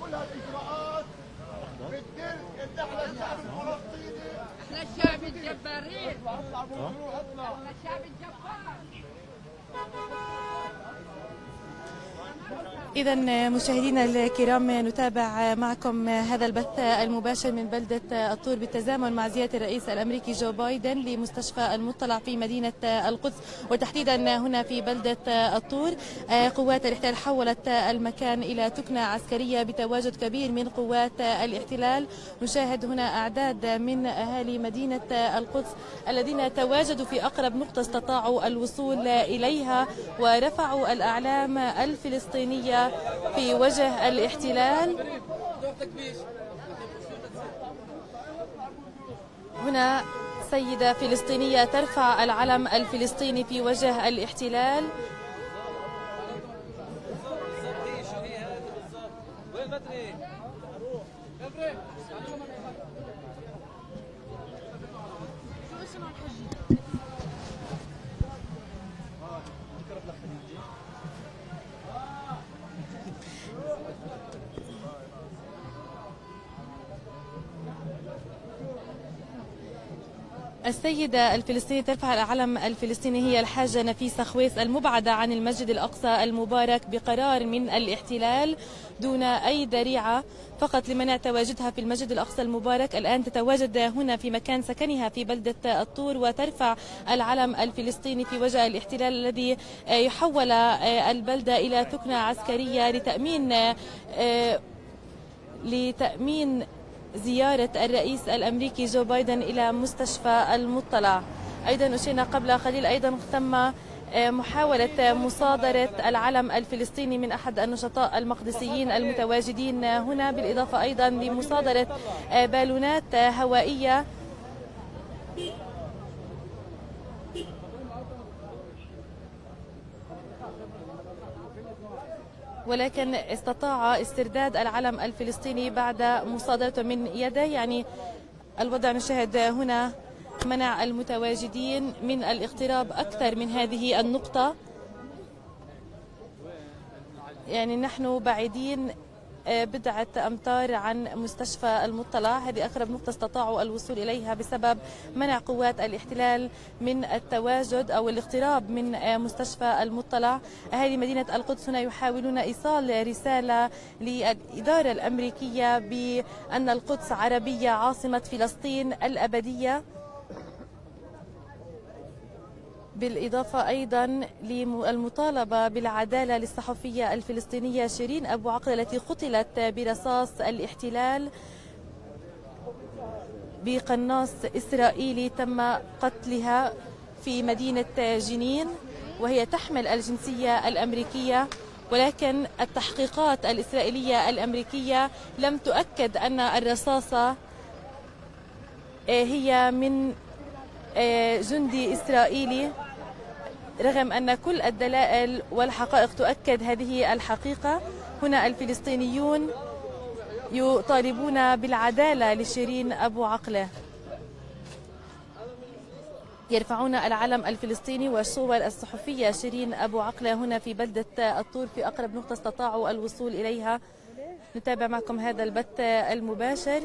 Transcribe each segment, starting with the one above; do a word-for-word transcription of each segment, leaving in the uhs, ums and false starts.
كل هالاجراءات بتدل ان احنا الشعب الفلسطيني احنا الشعب الجبارين، احنا الشعب الجبار. إذا مشاهدينا الكرام، نتابع معكم هذا البث المباشر من بلدة الطور بالتزامن مع زيارة الرئيس الأمريكي جو بايدن لمستشفى المطلع في مدينة القدس، وتحديدا هنا في بلدة الطور. قوات الاحتلال حولت المكان إلى تكنة عسكرية بتواجد كبير من قوات الاحتلال. نشاهد هنا أعداد من أهالي مدينة القدس الذين تواجدوا في أقرب نقطة استطاعوا الوصول إليها ورفعوا الأعلام الفلسطينية في وجه الاحتلال. هنا سيدة فلسطينية ترفع العلم الفلسطيني في وجه الاحتلال. السيدة الفلسطينية ترفع العلم الفلسطيني هي الحاجة نفيسة خويس المبعدة عن المسجد الأقصى المبارك بقرار من الاحتلال دون أي ذريعة، فقط لمنع تواجدها في المسجد الأقصى المبارك. الآن تتواجد هنا في مكان سكنها في بلدة الطور وترفع العلم الفلسطيني في وجه الاحتلال الذي يحول البلدة إلى ثكنة عسكرية لتأمين لتأمين زيارة الرئيس الأمريكي جو بايدن إلى مستشفى المطلع. أيضا أشرنا قبل قليل أيضا تم محاولة مصادرة العلم الفلسطيني من أحد النشطاء المقدسيين المتواجدين هنا، بالإضافة أيضا لمصادرة بالونات هوائية. ولكن استطاع استرداد العلم الفلسطيني بعد مصادرته من يده. يعني الوضع نشاهد هنا منع المتواجدين من الاقتراب أكثر من هذه النقطة. يعني نحن بعيدين بضعة أمتار عن مستشفى المطلع، هذه أقرب نقطة استطاعوا الوصول إليها بسبب منع قوات الاحتلال من التواجد أو الاقتراب من مستشفى المطلع. أهالي مدينة القدس هنا يحاولون إيصال رسالة للإدارة الأمريكية بأن القدس عربية عاصمة فلسطين الأبدية، بالإضافة أيضا للمطالبة بالعدالة للصحفية الفلسطينية شيرين أبو عقلة التي قتلت برصاص الاحتلال بقناص إسرائيلي تم قتلها في مدينة جنين، وهي تحمل الجنسية الأمريكية. ولكن التحقيقات الإسرائيلية الأمريكية لم تؤكد أن الرصاصة هي من جندي إسرائيلي، رغم أن كل الدلائل والحقائق تؤكد هذه الحقيقة. هنا الفلسطينيون يطالبون بالعدالة لشيرين أبو عقلة، يرفعون العلم الفلسطيني والصور الصحفية شيرين أبو عقلة هنا في بلدة الطور في أقرب نقطة استطاعوا الوصول إليها. نتابع معكم هذا البث المباشر.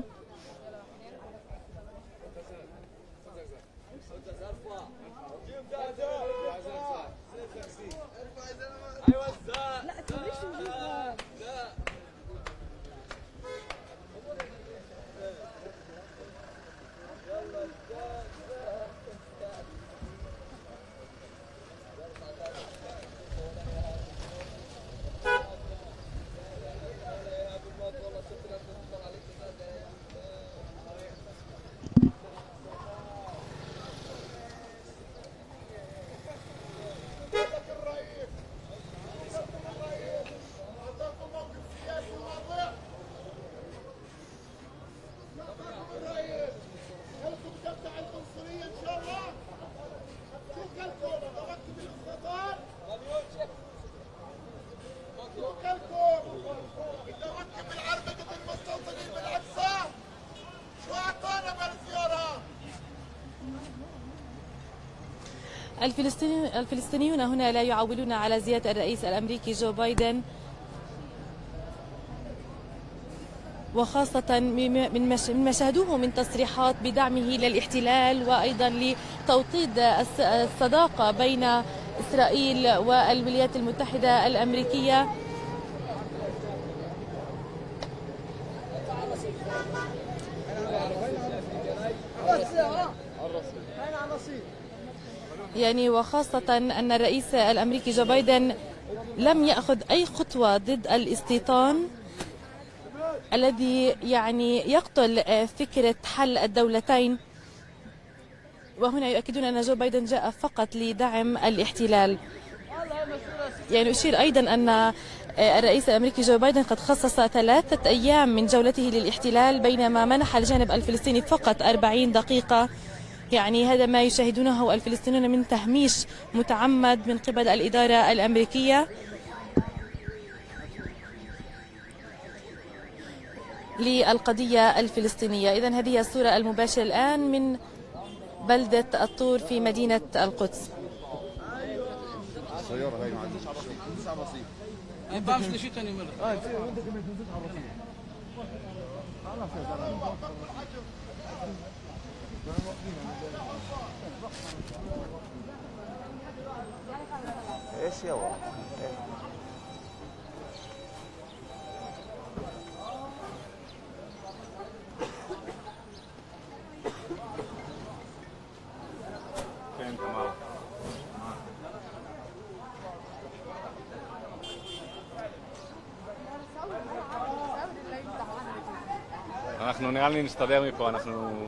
الفلسطينيون هنا لا يعولون على زيارة الرئيس الأمريكي جو بايدن. وخاصة من ما شاهدوه من تصريحات بدعمه للاحتلال وأيضا لتوطيد الصداقة بين إسرائيل والولايات المتحدة الأمريكية. يعني وخاصة أن الرئيس الأمريكي جو بايدن لم يأخذ أي خطوة ضد الاستيطان الذي يعني يقتل فكرة حل الدولتين، وهنا يؤكدون أن جو بايدن جاء فقط لدعم الاحتلال. يعني أشير أيضا أن الرئيس الأمريكي جو بايدن قد خصص ثلاثة أيام من جولته للاحتلال بينما منح الجانب الفلسطيني فقط أربعين دقيقة. يعني هذا ما يشاهدونه الفلسطينيون من تهميش متعمد من قبل الإدارة الأمريكية للقضية الفلسطينية. إذن هذه الصورة المباشرة الآن من بلدة الطور في مدينة القدس. ايش يا ولد؟ אנחנו נראה לי נסתדר מפה, אנחנו